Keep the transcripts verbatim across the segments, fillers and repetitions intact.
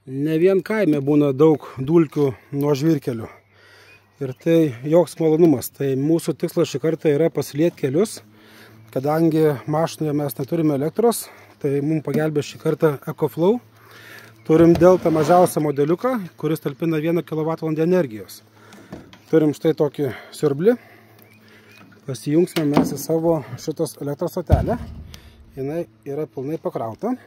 Ne vien kaime būna daug dulkių nuo žvyrkelių. Ir tai joks malonumas. Tai mūsų tikslas šį kartą yra pasilieti kelius. Kadangi mašinoje mes neturime elektros, tai mums pagelbė šį kartą EcoFlow. Turim Delta mažiausią modeliuką, kuris talpina vieną kilovatvalandę energijos. Turim štai tokį siurblį. Pasijungsime mes į savo šitos elektros stotelę. Jinai yra pilnai pakrauta.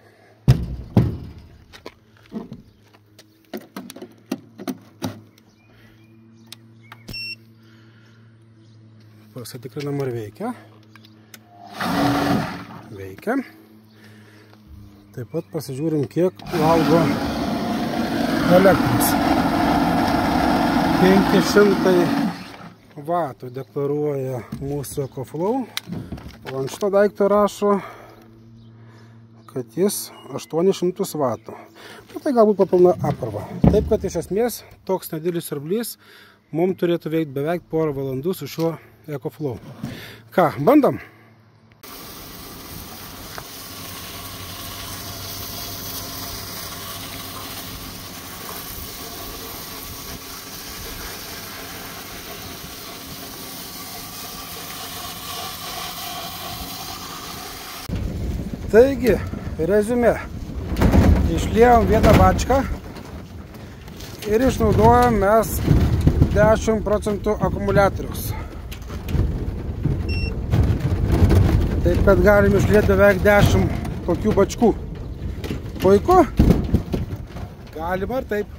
Pasitikrinam, ar veikia. Veikia. Taip pat pasižiūrim, kiek valgo elektros. penki šimtai vatų deklaruoja mūsų EcoFlow. O ant šito daikto rašo, kad jis aštuonis šimtus vatų. Bet tai galbūt papilna apkrova. Taip, kad iš esmės toks nedidelis siurblys mums turėtų veikti beveik porą valandų su šiuo EcoFlow. Ką, bandom? Taigi, reziumė. Išliejom vieną bačką ir išnaudojom mes dešimt procentų akumuliatoriaus. Taip, kad galim išlieti beveik dešimt tokių bačkų. Puiku? Galima ir taip.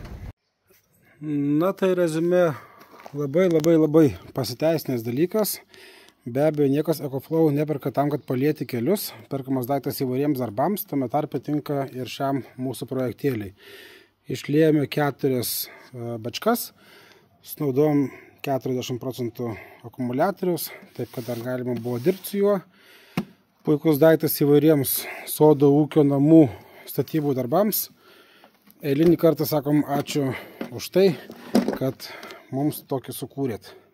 Na tai reziumė labai labai labai pasiteisinęs dalykas. Be abejo, niekas EcoFlow neperka tam, kad palieti kelius. Perkamas daiktas įvairiems darbams, tame tarpe tinka ir šiam mūsų projektėliai. Išliejame keturias bačkas, sunaudojom keturiasdešimt procentų akumuliatoriaus, taip kad dar galima buvo dirbti su juo. Puikus daiktas įvairiems sodo, ūkio, namų statybų darbams. Eilinį kartą sakom ačiū už tai, kad mums tokį sukūrėt.